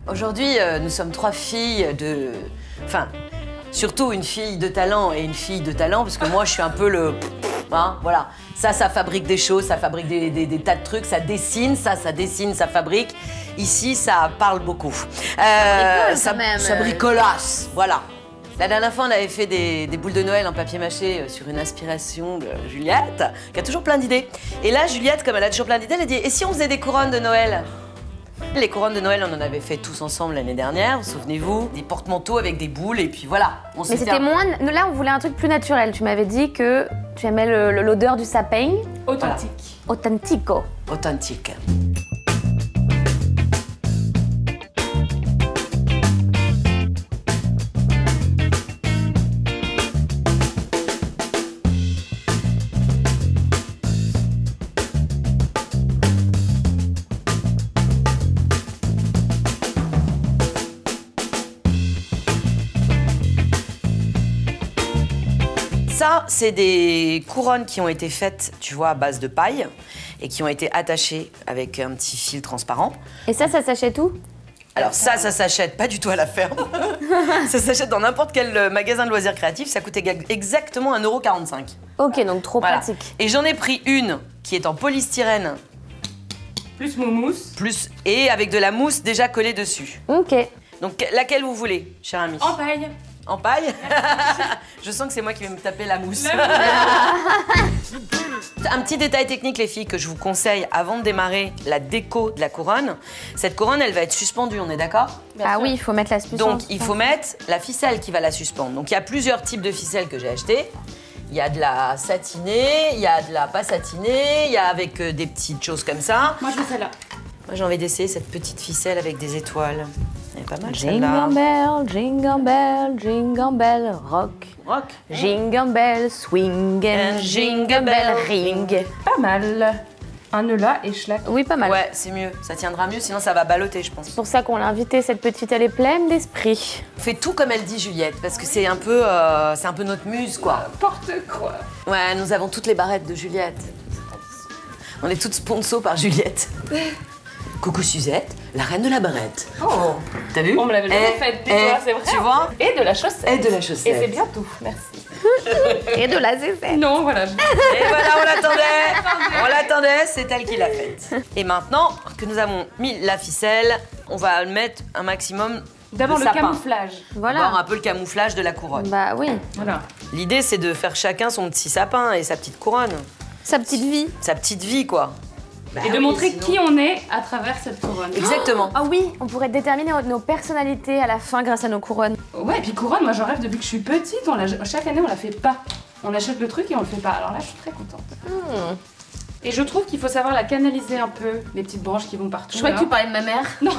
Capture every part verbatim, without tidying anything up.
Aujourd'hui, euh, nous sommes trois filles de... Enfin, surtout une fille de talent et une fille de talent, parce que moi, je suis un peu le... Hein, voilà. Ça, ça fabrique des choses, ça fabrique des, des, des tas de trucs, ça dessine, ça, ça dessine, ça fabrique. Ici, ça parle beaucoup. Euh, ça, même. ça bricolasse, voilà. La dernière fois, on avait fait des, des boules de Noël en papier mâché sur une inspiration de Juliette, qui a toujours plein d'idées. Et là, Juliette, comme elle a toujours plein d'idées, elle a dit « Et si on faisait des couronnes de Noël ?» Les couronnes de Noël, on en avait fait tous ensemble l'année dernière, vous souvenez-vous? Des porte-manteaux avec des boules, et puis voilà. On Mais c'était moins... Là, on voulait un truc plus naturel. Tu m'avais dit que tu aimais l'odeur du sapin. Authentique. Voilà. Authentico. Authentique. Ça, c'est des couronnes qui ont été faites, tu vois, à base de paille et qui ont été attachées avec un petit fil transparent. Et ça, ça s'achète où? Alors ça, ça s'achète pas du tout à la ferme. Ça s'achète dans n'importe quel magasin de loisirs créatifs. Ça coûte exactement un euro quarante-cinq. Ok, donc trop voilà. pratique. Et j'en ai pris une qui est en polystyrène. Plus mousse. Plus, et avec de la mousse déjà collée dessus. Ok. Donc laquelle vous voulez, cher ami? En paille. En paille? Je sens que c'est moi qui vais me taper la mousse. Un petit détail technique, les filles, que je vous conseille avant de démarrer la déco de la couronne. Cette couronne, elle va être suspendue, on est d'accord? Ah oui, il faut mettre la suspente. Donc, il faut mettre la ficelle qui va la suspendre. Donc, il y a plusieurs types de ficelles que j'ai achetées. Il y a de la satinée, il y a de la pas satinée, il y a avec euh, des petites choses comme ça. Moi, je veux celle-là. Moi, j'ai envie d'essayer cette petite ficelle avec des étoiles. Elle est pas mal, celle-là. Jingle bell, jingle bell, jingle bell, rock. Rock. Jingle bell, swing and jingle bell ring. Pas mal. Un nœud là et schlac. Oui, pas mal. Ouais, c'est mieux. Ça tiendra mieux, sinon ça va balloter, je pense. C'est pour ça qu'on l'a invitée, cette petite, elle est pleine d'esprit. On fait tout comme elle dit, Juliette, parce que c'est un peu, euh, c'est un peu notre muse, quoi. N'importe quoi. Ouais, nous avons toutes les barrettes de Juliette. On est toutes sponsors par Juliette. Coucou Suzette, la reine de la barrette. Oh. T'as vu? On me l'avait jamais faite, dis-toi, c'est vrai. Tu vois? Et de la chaussette. Et de la chaussette. Et c'est bien tout, merci. Et de la zézette. Non, voilà. Je... Et voilà, on l'attendait. On l'attendait, c'est elle qui l'a faite. Et maintenant que nous avons mis la ficelle, on va mettre un maximum. D'abord le sapin. camouflage. Voilà. Voir un peu le camouflage de la couronne. Bah oui. Voilà. L'idée, c'est de faire chacun son petit sapin et sa petite couronne. Sa petite vie. Sa petite vie, quoi. Bah et de oui, montrer sinon... qui on est à travers cette couronne. Exactement. Ah oui, on pourrait déterminer nos personnalités à la fin grâce à nos couronnes. Ouais, et puis couronne, moi j'en rêve depuis que je suis petite. On la... Chaque année, on la fait pas. On achète le truc et on le fait pas. Alors là, je suis très contente. Hmm. Et je trouve qu'il faut savoir la canaliser un peu, les petites branches qui vont partout. Je crois que tu parlais de ma mère. Non.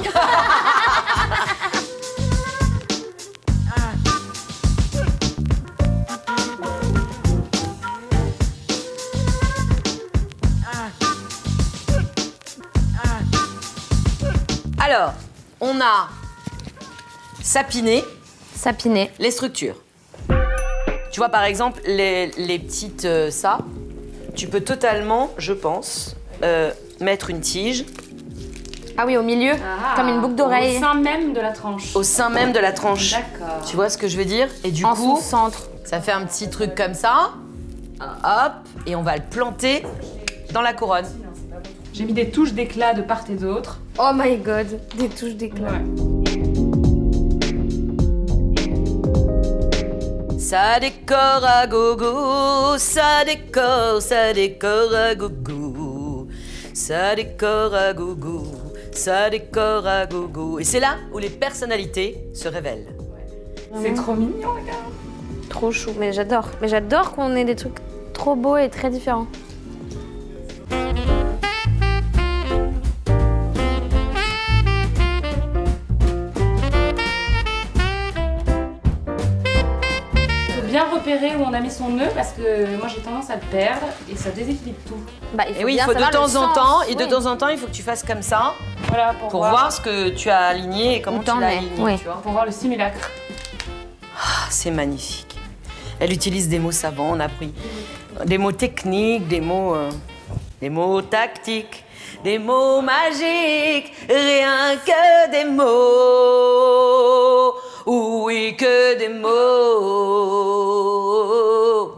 Alors, on a sapiné. Sapiné. Les structures. Tu vois, par exemple, les, les petites euh, ça, tu peux totalement, je pense, euh, mettre une tige. Ah oui, au milieu, Ah, comme une boucle d'oreille. Au sein même de la tranche. Au sein même de la tranche. D'accord. Tu vois ce que je veux dire? Et du En coup, son centre. ça fait un petit truc comme ça. Hop, et on va le planter dans la couronne. J'ai mis des touches d'éclat de part et d'autre. Oh my god, des touches d'éclat. Ouais. Ça décore à gogo, ça décore, ça décore à gogo, ça décore à gogo, ça décore à gogo. Et c'est là où les personnalités se révèlent. C'est trop mignon, regarde. Trop chou, mais j'adore. Mais j'adore qu'on ait des trucs trop beaux et très différents. Bien repérer où on a mis son nœud parce que moi j'ai tendance à le perdre et ça déséquilibre tout. Bah, il faut Et oui, il bien faut de savoir le temps en sens. temps, et de Oui. temps en temps, il faut que tu fasses comme ça Voilà, pour, pour voir ce que tu as aligné et comment Où tu t'en l'as es, aligné. oui. Tu vois. pour voir le simulacre. Ah, c'est magnifique. Elle utilise des mots savants, on a pris des mots techniques, des mots, euh, des mots tactiques, des mots magiques. Rien rien que des mots. Oui, que des mots.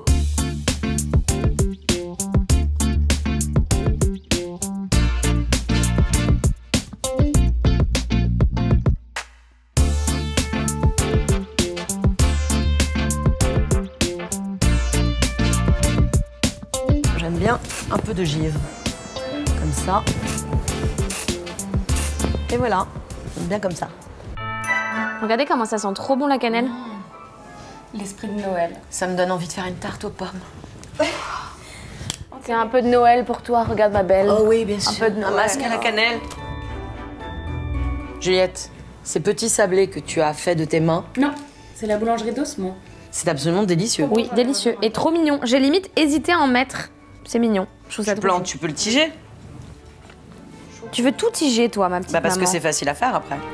J'aime bien un peu de givre. Comme ça. Et voilà. J'aime bien comme ça. Regardez comment ça sent trop bon la cannelle. L'esprit de Noël. Ça me donne envie de faire une tarte aux pommes. C'est un peu de Noël pour toi, regarde ma belle. Oh oui, bien sûr. Un peu de Noël. Un masque à la cannelle. Juliette, ces petits sablés que tu as faits de tes mains, Non, c'est la boulangerie d'Osmond. c'est absolument délicieux. Oui, délicieux. Et trop mignon. J'ai limite hésité à en mettre. C'est mignon. Je trouve ça Tu trop plantes, chou. tu peux le tiger. Tu veux tout tiger, toi, ma petite Bah parce que maman. c'est facile à faire après.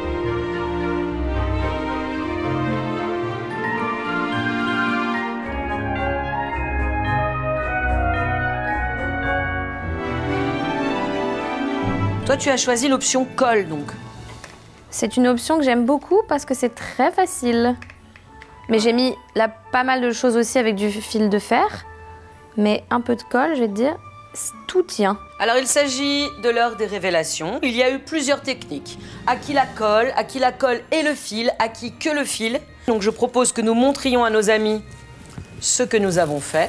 Toi, tu as choisi l'option colle, donc. C'est une option que j'aime beaucoup parce que c'est très facile. Mais j'ai mis là pas mal de choses aussi avec du fil de fer. Mais un peu de colle, je vais te dire, tout tient. Alors, il s'agit de l'heure des révélations. Il y a eu plusieurs techniques. À qui la colle, à qui la colle et le fil, à qui que le fil. Donc, je propose que nous montrions à nos amis ce que nous avons fait.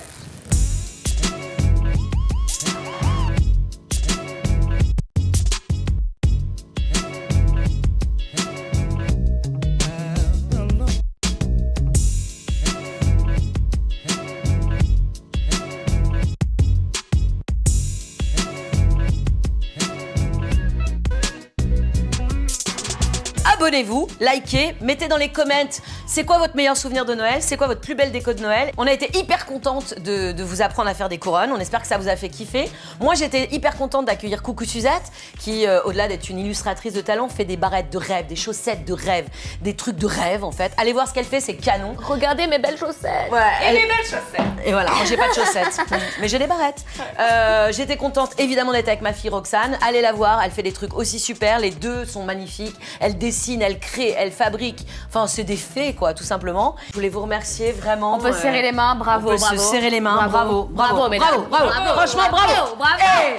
Abonnez-vous, likez, mettez dans les comments c'est quoi votre meilleur souvenir de Noël, c'est quoi votre plus belle déco de Noël. On a été hyper contente de, de vous apprendre à faire des couronnes, on espère que ça vous a fait kiffer. Moi j'étais hyper contente d'accueillir Coucou Suzette qui, euh, au-delà d'être une illustratrice de talent, fait des barrettes de rêve, des chaussettes de rêve, des trucs de rêve en fait. Allez voir ce qu'elle fait, c'est canon. Regardez mes belles chaussettes. Ouais, Et elle- les belles chaussettes. Et voilà, moi j'ai pas de chaussettes, mais j'ai des barrettes. Euh, J'étais contente évidemment d'être avec ma fille Roxane. Allez la voir, elle fait des trucs aussi super. Les deux sont magnifiques. Elle dessine, elle crée, elle fabrique. Enfin, c'est des fées quoi, tout simplement. Je voulais vous remercier vraiment. On peut euh, serrer les mains, bravo, on peut bravo. se serrer les mains, bravo, bravo, Bravo, mesdames. bravo, bravo. Bravo, Franchement, bravo, bravo. Hey,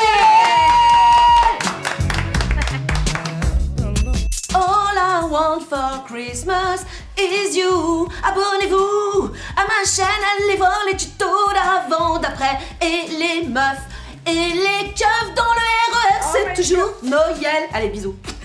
hey. All I want for Christmas is you. Abonnez-vous à ma chaîne, allez voir les tutos d'avant, d'après et les meufs et les keufs dans le R E R, c'est toujours Noël. Allez, bisous.